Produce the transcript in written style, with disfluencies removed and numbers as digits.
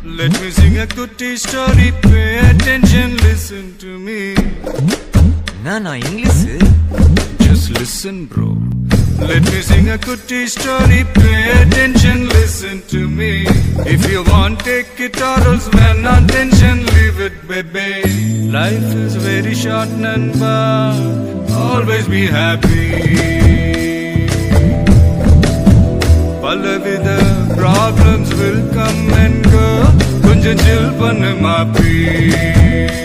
Let me sing a Kutty story. Pay attention, listen to me. Nana English. Just listen, bro. Let me sing a Kutty story. Pay attention, listen to me. If you want, take it or else when attention, leave it, baby. Life is very short, Nanba. Always be happy. பலவித problems will come and go. கொஞ்சம் chill பண்ணு மாப்பி.